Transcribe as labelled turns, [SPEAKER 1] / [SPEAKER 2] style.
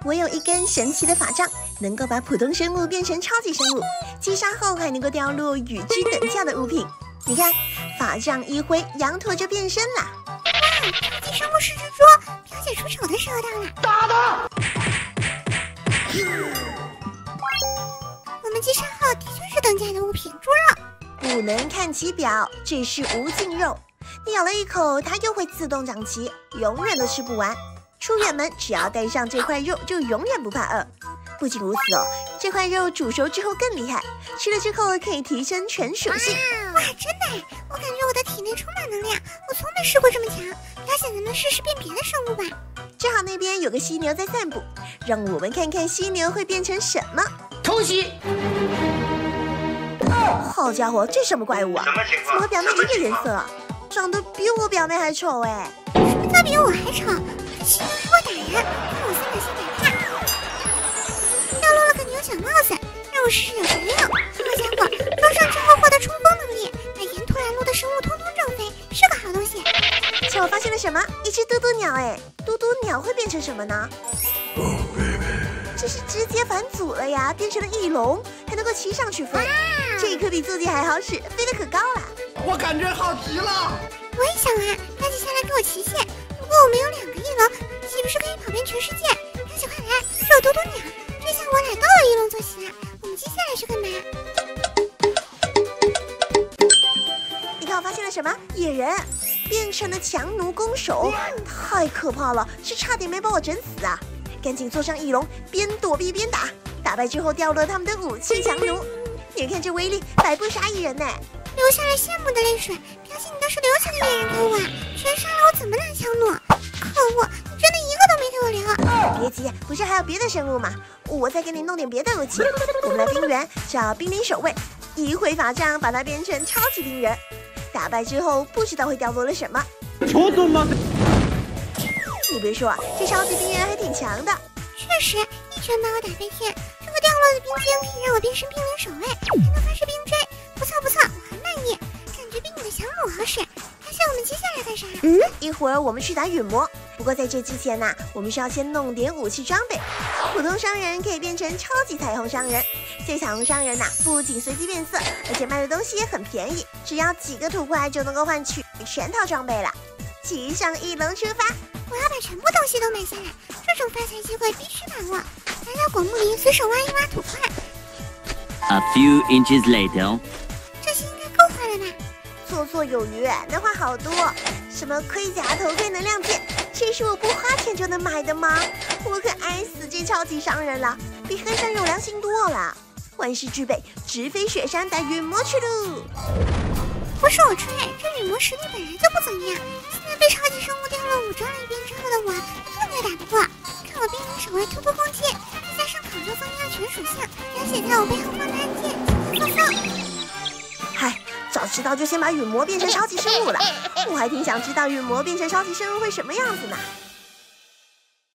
[SPEAKER 1] 我有一根神奇的法杖，能够把普通生物变成超级生物，击杀后还能够掉落与之等价的物品。你看，法杖一挥，羊驼就变身了。
[SPEAKER 2] 哇，超级生物是蜘蛛，表姐出丑的时候到了。
[SPEAKER 3] 打的！
[SPEAKER 2] 我们击杀后的确是等价的物品，猪肉。
[SPEAKER 1] 不能看其表，这是无尽肉。你咬了一口，它又会自动长齐，永远都吃不完。出远门只要带上这块肉，就永远不怕饿。不仅如此哦，这块肉煮熟之后更厉害，吃了之后可以提升全属性。
[SPEAKER 2] 哇，真的！我感觉我的体内充满能量，我从没试过这么强。表姐，咱们试试变别的生物吧。
[SPEAKER 1] 正好那边有个犀牛在散步，让我们看看犀牛会变成什么。
[SPEAKER 3] 偷袭！
[SPEAKER 1] 好家伙，这什么怪物啊？怎么和表妹一个颜色啊？长得比我表妹还丑哎！
[SPEAKER 2] 什么叫比我还丑？犀牛还会打人，看我300先打怕。掉落了个牛角帽子，让我试试有什么用。好家伙，装上之后获得冲锋能力，把沿途拦路的生物通通撞飞，是个好东西。
[SPEAKER 1] 瞧我发现了什么？一只嘟嘟鸟哎！嘟嘟鸟会变成什么呢？这是直接返祖了呀，变成了翼龙，还能够骑上去飞。这可比坐骑还好使，飞得可高了。
[SPEAKER 3] 我感觉好极了。
[SPEAKER 2] 我也想啊，表姐下来给我骑线。如果我们有2个翼龙，岂不是可以跑遍全世界？表姐快来，是我嘟嘟鸟，这下我俩都有翼龙坐骑了。我们接下来是干嘛？
[SPEAKER 1] 你看我发现了什么？野人变成了强弩弓手，太可怕了，是差点没把我整死啊！赶紧坐上翼龙，边躲避边打，打败之后掉落他们的武器强弩。你看这威力，百步杀一人呢！
[SPEAKER 2] 流下了羡慕的泪水。表姐，你倒是留下个野人给我，全杀了我怎么拿强弩？可恶，你真的一个都没给我留。
[SPEAKER 1] 别急，不是还有别的生物吗？我再给你弄点别的武器。我们来冰原找冰灵守卫，一挥法杖把它变成超级冰人。打败之后不知道会掉落了什么。你别说啊，这超级冰人还挺强的。
[SPEAKER 2] 确实，一拳把我打飞天。这个掉落的冰晶可以让我变身冰灵守卫，还能发射冰锥。不错不错，我很满意，感觉比你的降弩好使。而且我们接下来干啥？
[SPEAKER 1] 一会儿我们去打陨魔。不过在这之前呢，我们需要先弄点武器装备。普通商人可以变成超级彩虹商人。这彩虹商人呐，不仅随机变色，而且卖的东西也很便宜，只要几个土块就能够换取全套装备了。骑上翼龙出发！
[SPEAKER 2] 我要把全部东西都买下来，这种发财机会必须把握。来到果木林，随手挖一挖土块。
[SPEAKER 4] A few inches later，
[SPEAKER 2] 这些应该够花了吧？
[SPEAKER 1] 绰绰有余，能花好多。什么盔甲、头盔、能量剑，这是我不花钱就能买的吗？我可爱死这超级商人了，比和尚有良心多了。万事俱备，直飞雪山打陨魔去喽！
[SPEAKER 2] 不是我吹，这陨魔实力本来就不怎么样，现在被超级生物掉落武装了一遍之后的我，更加打不过。看我冰灵守卫突突攻击，再加上烤肉增加全属性，表姐在我背后放大剑，轻轻松松。
[SPEAKER 1] 嗨，早知道就先把陨魔变成超级生物了。我还挺想知道陨魔变成超级生物会什么样子呢。